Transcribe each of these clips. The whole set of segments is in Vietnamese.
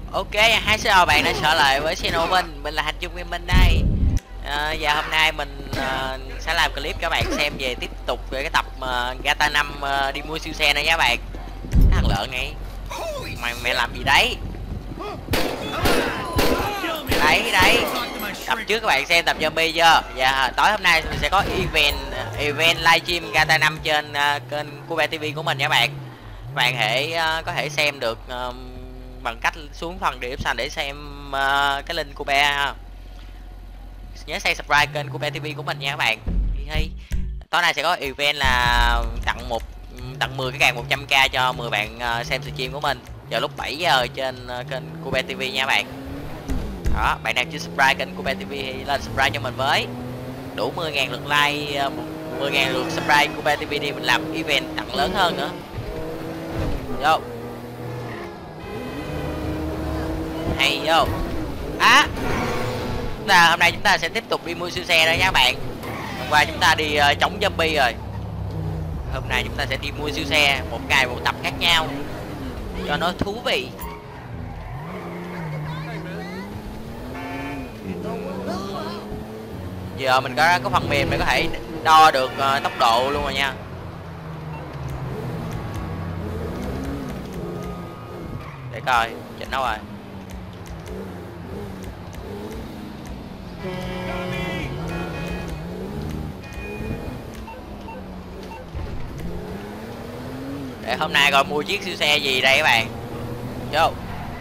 Ok, hai xin chào bạn đã trở lại với channel của mình là Hành Trung Gaming đây. Và hôm nay mình sẽ làm clip cho bạn xem về tiếp tục về cái tập GTA 5 đi mua siêu xe này nha bạn. Thằng lợn này, mày làm gì đấy? Đấy, tập trước các bạn xem tập zombie chưa? Và tối hôm nay mình sẽ có event livestream GTA 5 trên kênh Cube TV của mình nha bạn. Các bạn có thể xem được bằng cách xuống phần description để xem cái link của Be. Nhớ subscribe kênh của Be TV của mình nha các bạn. Tối nay sẽ có event là tặng 10 cái càng 100k cho 10 bạn xem stream của mình vào lúc 7 giờ trên kênh của Be TV nha bạn. Đó, bạn nào chưa subscribe kênh của Be TV thì lên subscribe cho mình với. Đủ 10.000 lượt like, 10.000 lượt subscribe của Be TV thì mình làm event tặng lớn hơn nữa. Vô. Hay vô. Hôm nay chúng ta sẽ tiếp tục đi mua siêu xe đó nha bạn. Hôm qua chúng ta đi chống zombie rồi. Hôm nay chúng ta sẽ đi mua siêu xe, một ngày một tập khác nhau cho nó thú vị. Giờ mình có phần mềm để có thể đo được tốc độ luôn rồi nha. Để coi chỉnh đâu rồi. Để hôm nay coi mua chiếc siêu xe gì đây các bạn. Vô.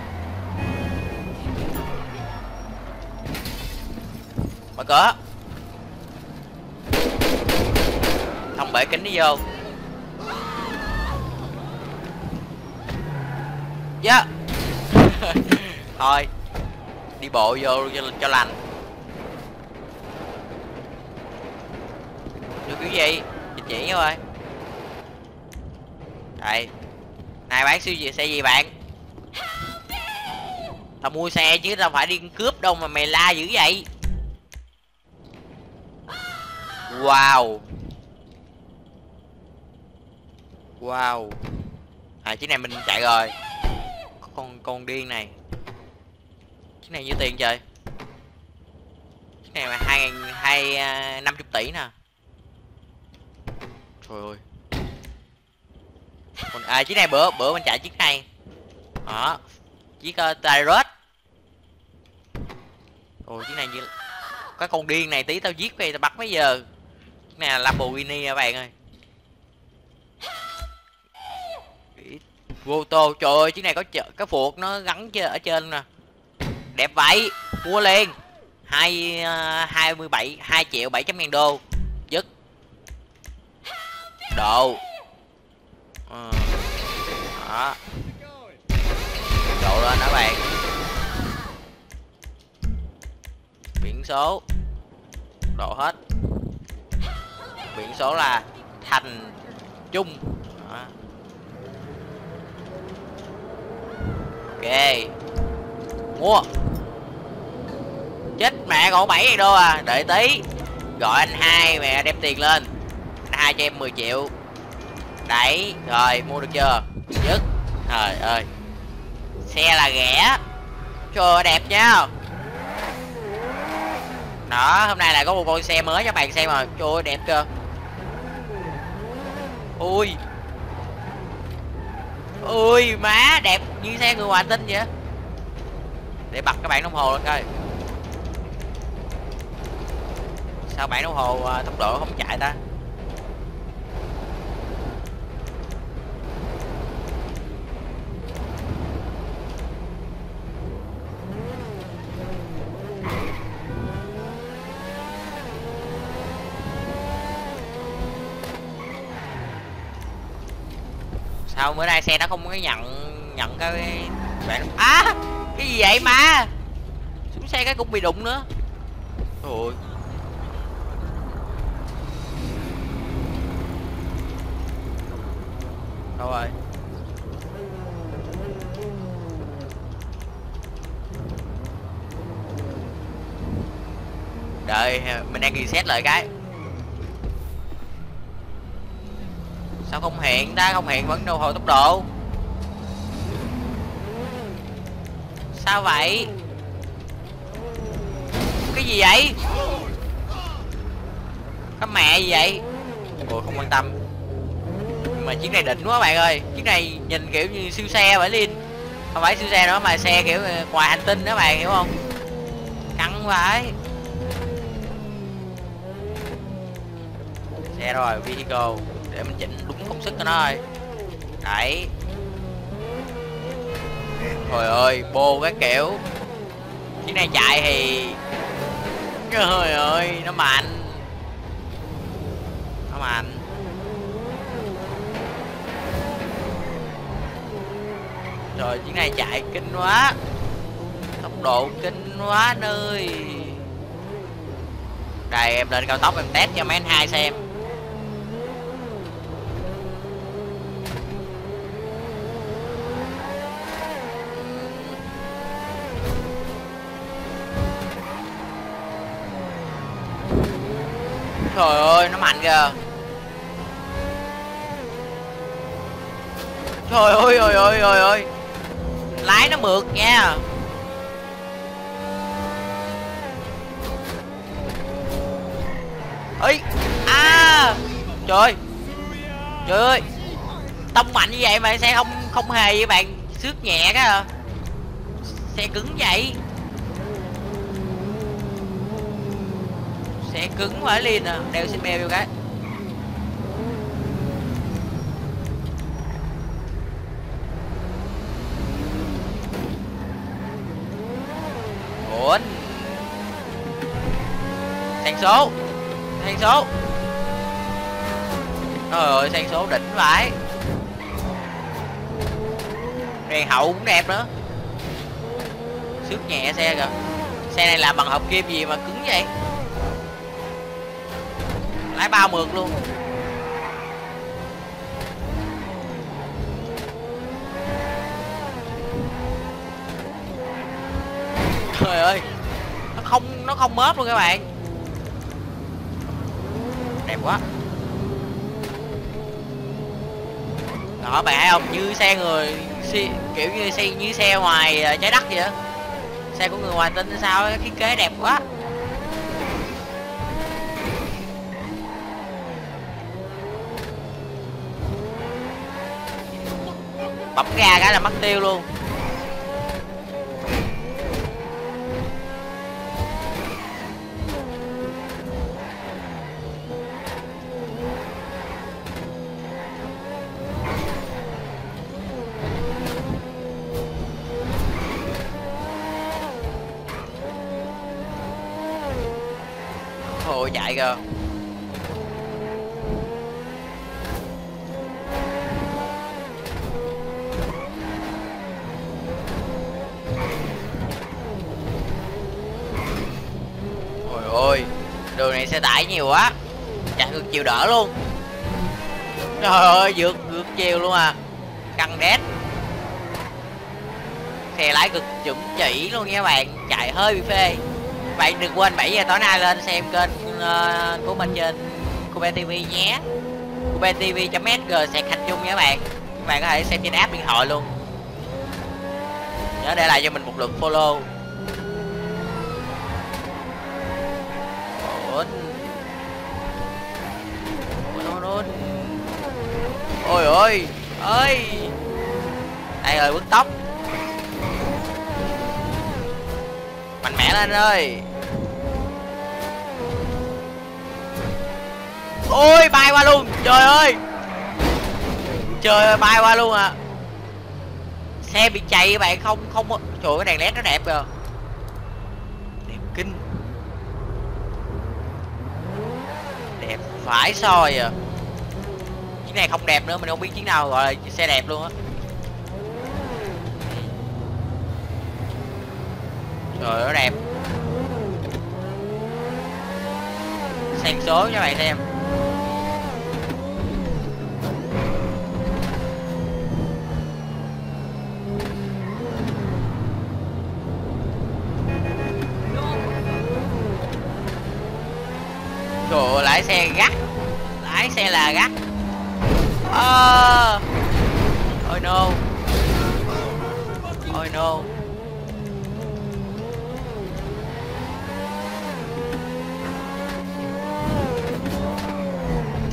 Mở cửa. Thông bể kính đi vô. Yeah. Thôi đi bộ vô cho lành. Được kiểu gì chỉ thôi. Đây, này bán siêu xe gì bạn? Tao mua xe chứ tao phải đi cướp đâu mà mày la dữ vậy. Wow. Wow. Chiếc này mình chạy rồi. Con điên này. Chiếc này nhiêu tiền trời? Chiếc này là 50 tỷ nè. Trời ơi. Chiếc này bữa mình chạy chiếc này. Đó. Chiếc Tyrus. Ôi chiếc này như cái con điên này tí tao giết về tao bắt mấy giờ. Chiếc này là Lamborghini các bạn ơi. Vô tô, trời ơi chiếc này có cái phuộc nó gắn ở trên nè. Đẹp vậy, mua liền. 2 triệu 700 ngàn đô. Dứt. Độ. Đó. Độ lên đó bạn. Biển số. Độ hết. Biển số là Thành Trung. Đó. Ok. Mua. Chết mẹ còn 7.000 đô à. Đợi tí. Gọi anh hai mẹ đem tiền lên. Anh hai cho em 10 triệu. Đấy. Rồi mua được chưa? Dứt. Trời ơi. Xe là ghẻ. Trời ơi đẹp nha. Đó. Hôm nay là có một con xe mới cho bạn xem rồi. Trời ơi đẹp chưa. Ui. Ui má đẹp như xe người ngoài hành tinh vậy. Để bật các bạn đồng hồ lên coi. Sao bạn đồng hồ tốc độ không chạy ta? Sao bữa nay xe nó không có nhận cái bạn cái gì vậy mà xuống xe cái cũng bị đụng nữa. Ôi đâu rồi? Đợi mình đang reset lại cái. Sao không hiện ta? Không hiện vẫn đồng hồ tốc độ. Sao vậy? Cái gì vậy? Cái mẹ gì vậy? Ủa không quan tâm. Nhưng mà chiếc này đỉnh quá bạn ơi. Chiếc này nhìn kiểu như siêu xe vậy Linh. Không phải siêu xe nữa mà xe kiểu ngoài hành tinh đó bạn hiểu không? Căng vậy. Xe rồi, vehicle. Để mình chỉnh đúng công suất của nó thôi. Đấy. Trời ơi, bô cái kiểu. Chiếc này chạy thì trời ơi, nó mạnh. Nó mạnh. Trời, chiếc này chạy kinh quá. Tốc độ kinh quá nơi. Đây em lên cao tốc em test cho mấy anh hai xem. Trời ơi nó mạnh kìa. Trời ơi ơi ơi ơi ơi. Lái nó mượt nha. Ấy à. Trời ơi. Trời ơi. Tông mạnh như vậy mà xe không không hề với bạn. Xước nhẹ cái à. Xe cứng vậy. Xe cứng quá Linh à. Đeo xin mèo vô cái. Ủa. Sang số. Sang số. Trời ơi sang số đỉnh vãi. Đèn hậu cũng đẹp nữa. Xước nhẹ xe kìa. Xe này làm bằng hợp kim gì mà cứng vậy. Lái bao mượt luôn. Trời ơi. Nó không mớp luôn các bạn. Đẹp quá. Đó bạn thấy không, như xe người kiểu như xe ngoài trái đất vậy á. Xe của người ngoài tinh sao thiết kế đẹp quá. Bấm ga cái là mất tiêu luôn. Ôi chạy kìa. Ôi ôi. Đường này xe tải nhiều quá. Chạy ngược chiều đỡ luôn. Trời ơi vượt chiều luôn à. Căng đét. Xe lái cực chuẩn chỉ luôn nha bạn. Chạy hơi bị phê. Bạn đừng quên 7 giờ tối nay lên xem kênh của mình trên Cube TV nhé. CubeTV.sg sạc hành chung nha các bạn. Các bạn có thể xem trên app điện thoại luôn. Nhớ để lại cho mình một lượt follow. Ôi ôi ơi. Đây rồi bứt tốc. Mạnh mẽ lên ơi. Ôi bay qua luôn. Trời ơi. Trời ơi bay qua luôn à. Xe bị chạy các bạn. Không. Trời ơi cái đèn led nó đẹp kìa. Đẹp kinh. Đẹp phải soi à. Chiếc này không đẹp nữa. Mình không biết chiếc nào gọi là xe đẹp luôn á. Trời ơi nó đẹp. Sang số cho các bạn xem. Trời ơi lái xe gắt. Lái xe là gắt. Oh no. Oh no.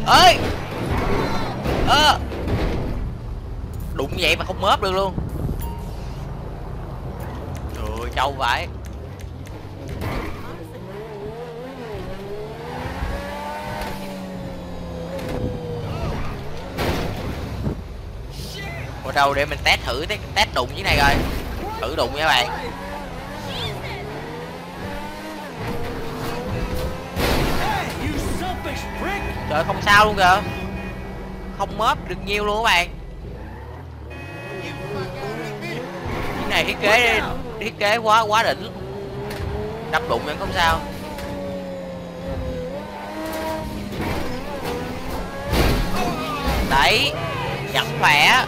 ơi. Đụng vậy mà không mớp được luôn. Trời, trâu vãi. Ở đâu để mình test thử, test đụng dưới này coi. Thử đụng nha các bạn. Trời, không sao luôn kìa. Không mớp được nhiêu luôn các bạn. Cái này thiết kế quá đỉnh. Đập đụng vẫn không sao. Đấy, vẫn khỏe.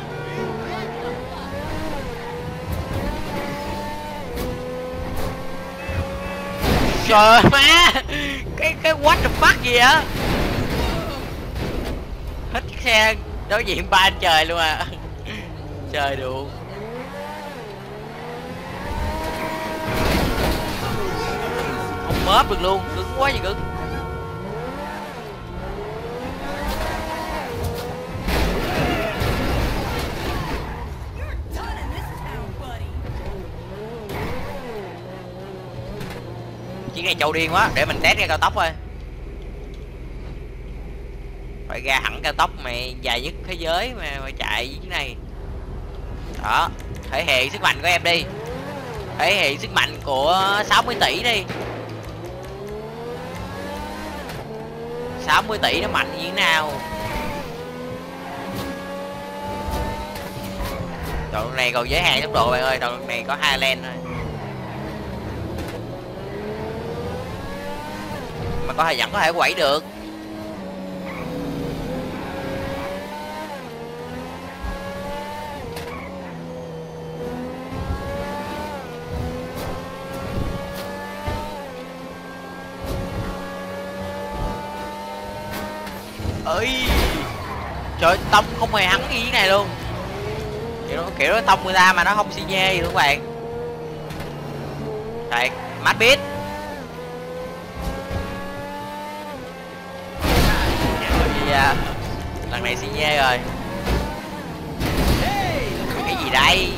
Trời má, cái what the fuck gì á. Hết chiếc xe đối diện ba anh trời luôn à. Trời được. Không mớp được luôn, cứng quá gì cứng. Chiếc này trâu điên quá, để mình test ra cao tốc thôi. Phải ra hẳn cao tốc mày dài nhất thế giới mà chạy với cái này. Đó, thể hiện sức mạnh của em đi. Thể hiện sức mạnh của 60 tỷ đi. 60 tỷ nó mạnh như thế nào. Đoạn này còn giới hạn tốc độ bạn ơi, đoạn này có 2 lane thôi. Mà vẫn có thể quẩy được. Ơi trời, tông không hề hắn gì này luôn. Kiểu nó tông người ta mà nó không xi nhê gì luôn các bạn. Thiệt, mát biết. Lần này xi nhê rồi. Cái gì đây?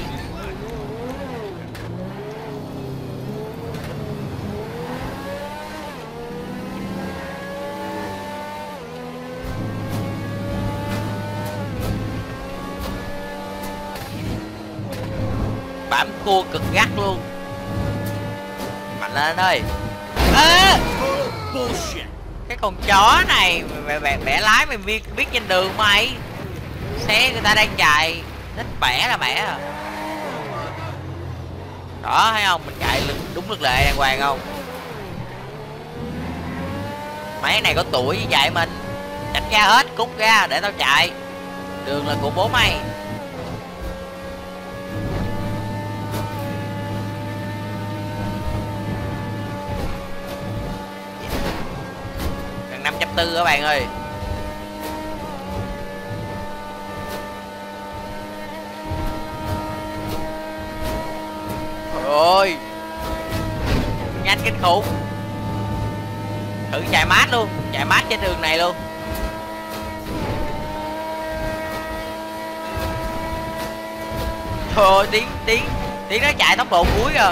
Bám cua cực gắt luôn. Mạnh lên ơi. Cái con chó này mày bẻ lái mày biết trên đường mày. Xe người ta đang chạy thích bẻ là bẻ à. Đó thấy không, mình chạy đúng luật lệ đàng hoàng không. Mấy này có tuổi với chạy mình. Tránh ra hết, cút ra để tao chạy. Đường là của bố mày. Gần 540 các bạn ơi. Trời ơi, nhanh kinh khủng. Thử chạy mát luôn, chạy mát trên đường này luôn. Thôi tiếng nó chạy tốc độ cuối rồi.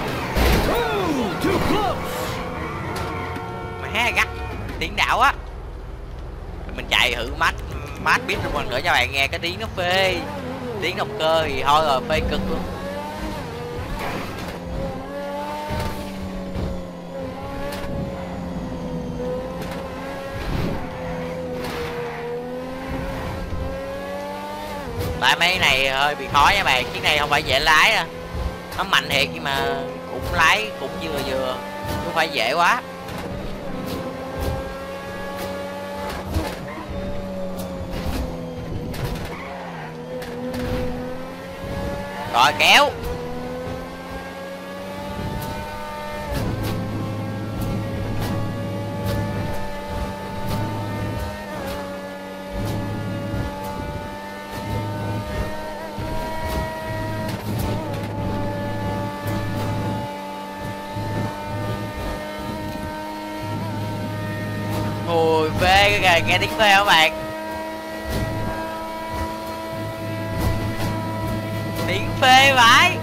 Mẹ gắt tiếng đảo á. Mình chạy thử mát biết một lần nữa cho bạn nghe cái tiếng nó phê. Tiếng động cơ thì thôi rồi, phê cực luôn. Tại mấy này hơi bị khó nha bạn, chiếc này không phải dễ lái đâu. Nó mạnh thiệt nhưng mà cũng lái cũng vừa không phải dễ quá. Rồi kéo. Ôi phê kìa, nghe tiếng phê hả bạn. Phê vãi.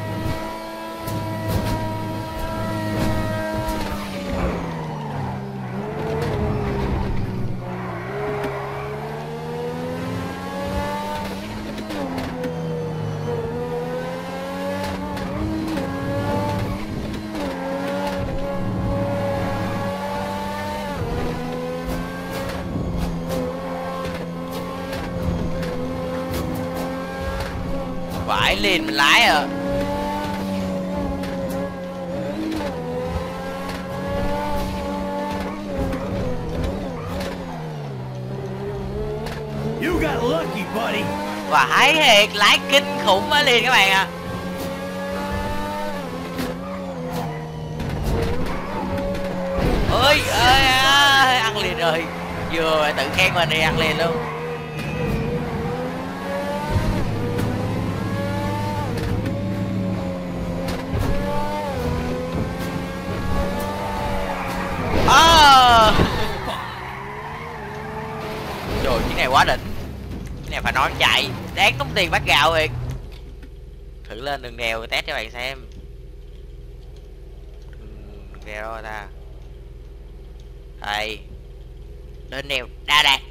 Vãi liền mình lái à. You got lucky, buddy. Vãi thiệt, lái kinh khủng quá liền các bạn ạ. Ơi ơi ăn liền rồi. Vừa tự khen mình đi, ăn liền luôn. Trời, chiếc này quá đỉnh. Chiếc này phải nói chạy đáng tốn tiền bát gạo thiệt. Thử lên đường đèo test cho bạn xem. Đường đèo đâu ta. Đây. Lên đèo Đà Lạt.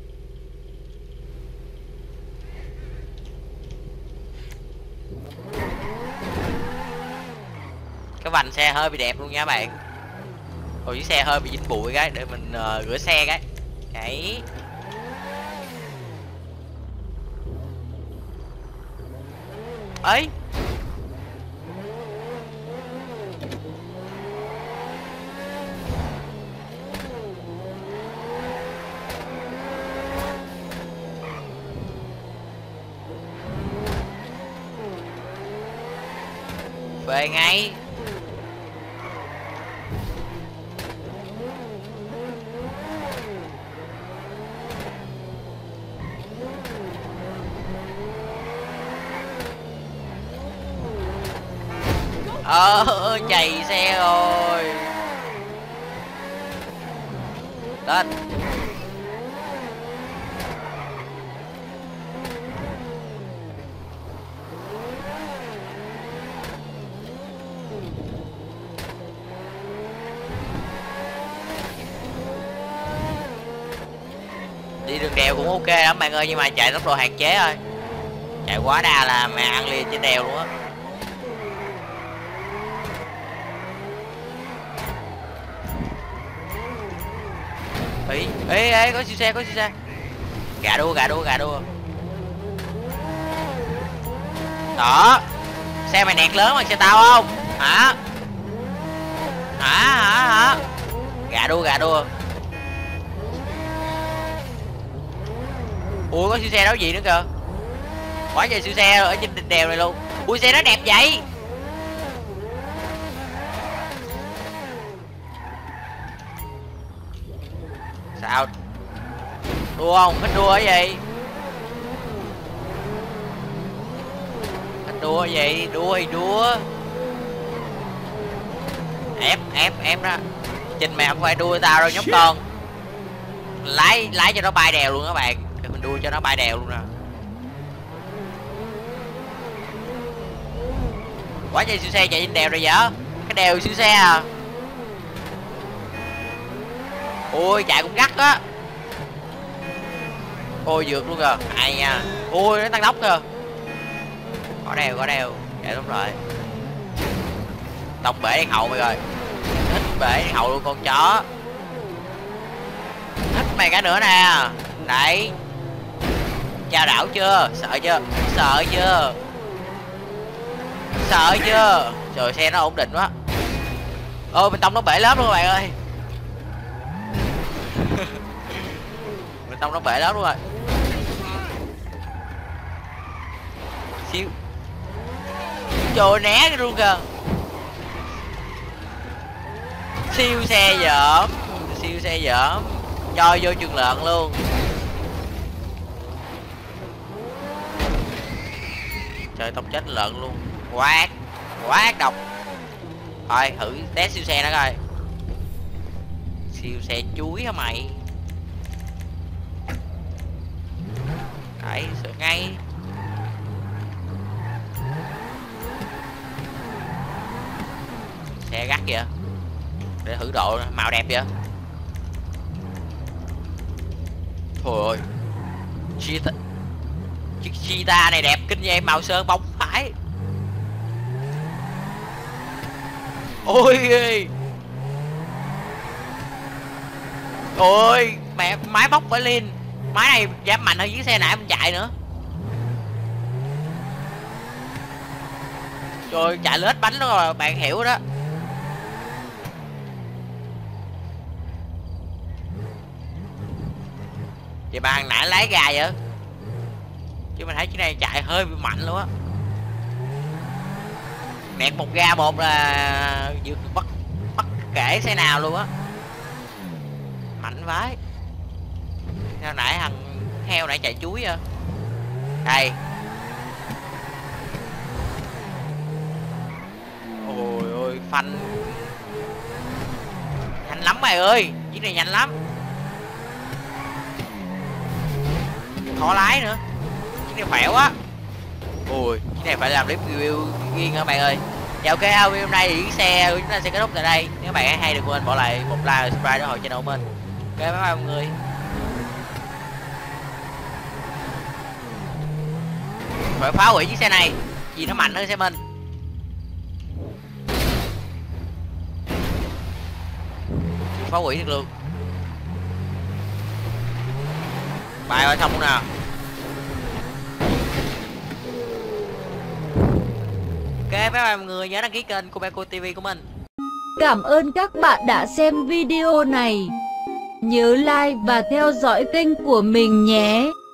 Cái vành xe hơi bị đẹp luôn nha bạn. Ôi, chiếc xe hơi bị dính bụi cái để mình rửa xe cái. Đấy. Ấy. Về ngay. Chạy xe rồi. Lên. Đi đường đèo cũng ok lắm bạn ơi, nhưng mà chạy tốc độ hạn chế thôi. Chạy quá đà là mẹ ăn liền trên đèo luôn á. Ê có siêu xe, có siêu xe. Gà đua. Đó. Xe mày nẹt lớn mà xe tao không? Hả? Hả? Gà đua. Ui có siêu xe đâu gì nữa kìa. Quá trời siêu xe ở trên đèo này luôn. Ui xe nó đẹp vậy. Sao? Đua không? Thích đua cái gì? Thích đua gì? Đua. Ép đó. Trình mày không phải đua tao đâu nhóc con. Lái cho nó bay đèo luôn các bạn. Để mình đua cho nó bay đèo luôn nè. Quá trời siêu xe chạy trên đèo rồi vậy? Cái đèo siêu xe à? Ôi chạy cũng gắt á. Ôi vượt luôn kìa, hay nha. Ôi nó tăng tốc kìa. Có đèo. Chạy đúng rồi. Tông bể đèn hậu mày rồi. Thích bể đèn hậu luôn con chó. Thích mày cái nữa nè. Đấy. Chao đảo chưa? Sợ chưa? Trời xe nó ổn định quá. Ôi mình tông nó bể lớp luôn các bạn ơi. Mình tông nó bể lớp luôn rồi. Siêu. Trời né cái luôn kìa. Siêu xe dởm. Cho vô trường lợn luôn. Trời tông chết lợn luôn. Quá ác độc. Thôi thử test siêu xe nó coi. Siêu xe chuối hả mày? Đấy, sửa ngay. gay gắt vậy? Để thử độ màu đẹp vậy. Thôi chiếc Cheetah này đẹp kinh vậy, màu sơn bóng phải. Ôi ôi mẹ, máy bóc phải lên. Máy này giảm mạnh hơn chiếc xe nãy mình chạy nữa. Trời, chạy lết bánh đó rồi bạn hiểu đó. Vậy mà thằng nãy lái gà vậy? Chứ mình thấy chiếc này chạy hơi bị mạnh luôn á. Nẹt một ga một là vượt bất kể xe nào luôn á. Mạnh vãi. Sao nãy thằng heo nãy chạy chuối à? Đây. Ôi ôi phanh nhanh lắm mày ơi, chiếc này nhanh lắm. Khó lái nữa. Chiếc này khỏe quá. Ui, chiếc này phải làm clip review riêng hả bạn ơi. Dạ ok, video hôm nay thì chiếc xe của chúng ta sẽ kết thúc tại đây. Nếu các bạn hay đừng quên bỏ lại một like và subscribe để ủng hộ channel của mình. Ok, bye bye mọi người. Phải phá hủy chiếc xe này vì nó mạnh hơn xe mình. Phá hủy được luôn. Bài ơi xong luôn nào. Ok, bye bye mọi người, nhớ đăng ký kênh của Beko TV của mình. Cảm ơn các bạn đã xem video này. Nhớ like và theo dõi kênh của mình nhé.